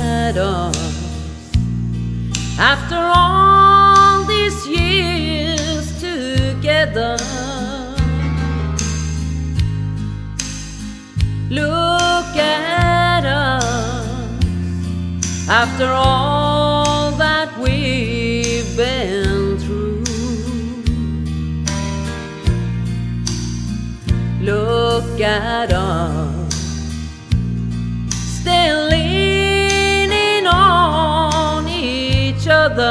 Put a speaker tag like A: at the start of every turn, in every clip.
A: at us after all these years together. Look at us after all that we've been through. Look at us, still leaning on each other.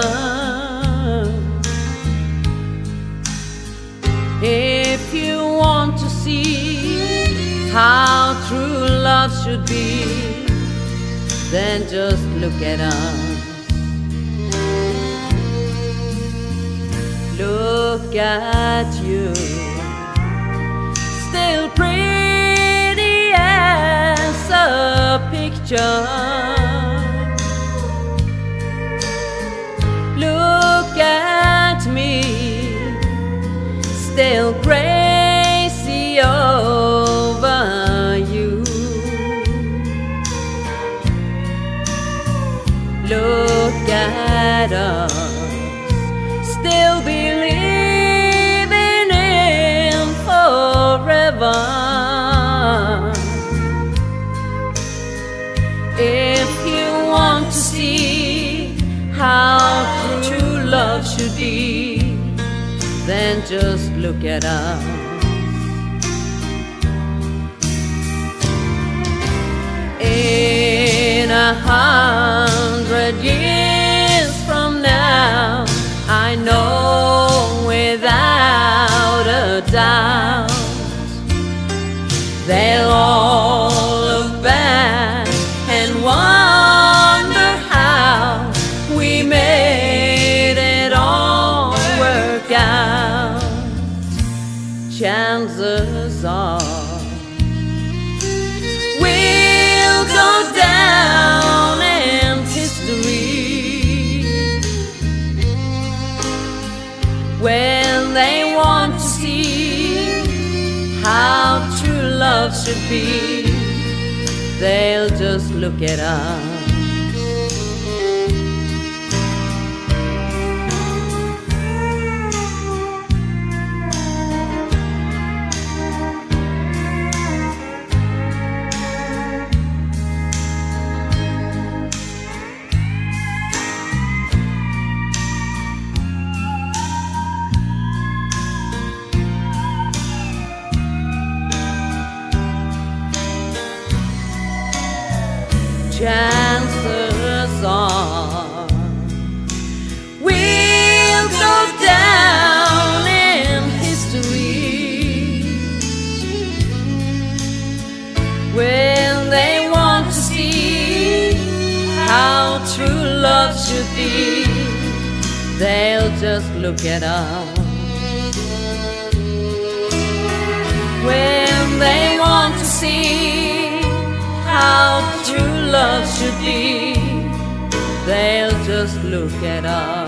A: If you want to see how true love should be, then just look at us. Look at you, still pretty as a picture. Look at me, still crazy over you. Look at us, still believing in forever. If you want to see how true love should be, then just look at us. In 100 years from now, I know without a doubt they'll all look back and wonder how we made it all work out. Chances are we'll go down in history when they want to see how true love should be. They'll just look at us. Chances are we'll go down in history when they want to see how true love should be. They'll just look at us. When they want to see how true love should be, they'll just look at us.